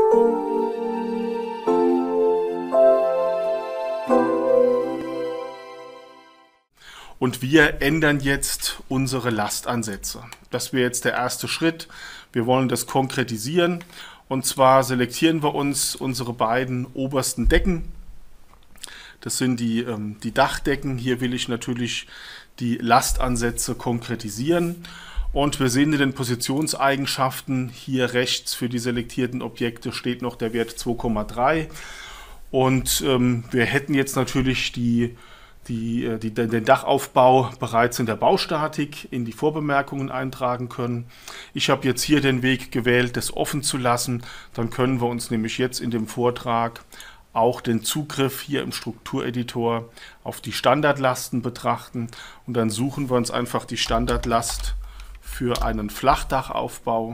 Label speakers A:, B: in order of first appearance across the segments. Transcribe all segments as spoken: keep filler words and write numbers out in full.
A: Und wir ändern jetzt unsere Lastansätze. Das wäre jetzt der erste Schritt. Wir wollen das konkretisieren. Und zwar selektieren wir uns unsere beiden obersten Decken. Das sind die, ähm, die Dachdecken. Hier will ich natürlich die Lastansätze konkretisieren. Und wir sehen in den Positionseigenschaften hier rechts für die selektierten Objekte steht noch der Wert zwei Komma drei. Und ähm, wir hätten jetzt natürlich die Die, die den Dachaufbau bereits in der Baustatik in die Vorbemerkungen eintragen können. Ich habe jetzt hier den Weg gewählt, das offen zu lassen. Dann können wir uns nämlich jetzt in dem Vortrag auch den Zugriff hier im Struktureditor auf die Standardlasten betrachten. Und dann suchen wir uns einfach die Standardlast für einen Flachdachaufbau.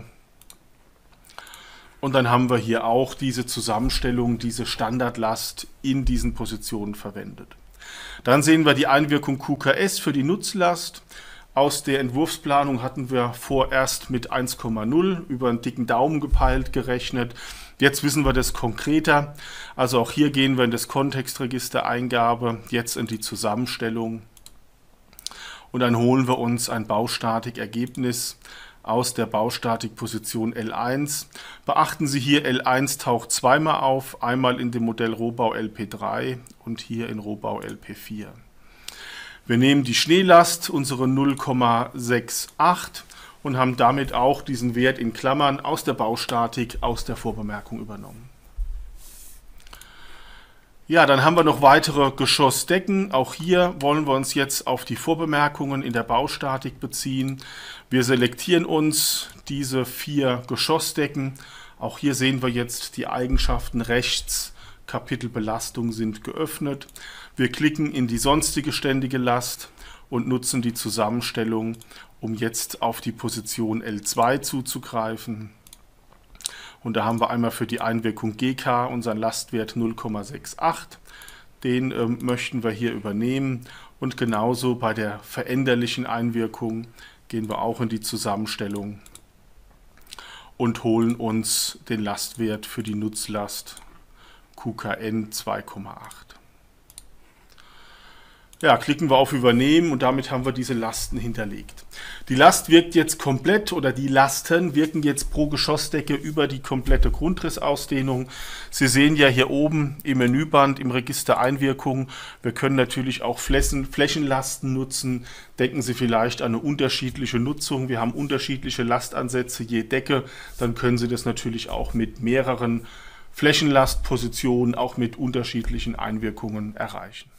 A: Und dann haben wir hier auch diese Zusammenstellung, diese Standardlast in diesen Positionen verwendet. Dann sehen wir die Einwirkung Q K S für die Nutzlast. Aus der Entwurfsplanung hatten wir vorerst mit eins Komma null über einen dicken Daumen gepeilt gerechnet. Jetzt wissen wir das konkreter. Also auch hier gehen wir in das Kontextregister Eingabe, jetzt in die Zusammenstellung. Und dann holen wir uns ein Baustatikergebnis aus der Baustatikposition L eins. Beachten Sie hier, L eins taucht zweimal auf, einmal in dem Modell Rohbau L P drei und hier in Rohbau L P vier. Wir nehmen die Schneelast, unsere null Komma achtundsiebzig, und haben damit auch diesen Wert in Klammern aus der Baustatik, aus der Vorbemerkung übernommen. Ja, dann haben wir noch weitere Geschossdecken. Auch hier wollen wir uns jetzt auf die Vorbemerkungen in der Baustatik beziehen. Wir selektieren uns diese vier Geschossdecken. Auch hier sehen wir jetzt die Eigenschaften rechts. Kapitel Belastung sind geöffnet. Wir klicken in die sonstige ständige Last und nutzen die Zusammenstellung, um jetzt auf die Position L zwei zuzugreifen. Und da haben wir einmal für die Einwirkung G K unseren Lastwert null Komma achtundsiebzig. Den ähm, möchten wir hier übernehmen. Und genauso bei der veränderlichen Einwirkung gehen wir auch in die Zusammenstellung und holen uns den Lastwert für die Nutzlast Q K N zwei Komma acht. Ja, klicken wir auf Übernehmen und damit haben wir diese Lasten hinterlegt. Die Last wirkt jetzt komplett oder die Lasten wirken jetzt pro Geschossdecke über die komplette Grundrissausdehnung. Sie sehen ja hier oben im Menüband im Register Einwirkungen, wir können natürlich auch Flächen, Flächenlasten nutzen. Denken Sie vielleicht an eine unterschiedliche Nutzung. Wir haben unterschiedliche Lastansätze je Decke. Dann können Sie das natürlich auch mit mehreren Flächenlastpositionen, auch mit unterschiedlichen Einwirkungen erreichen.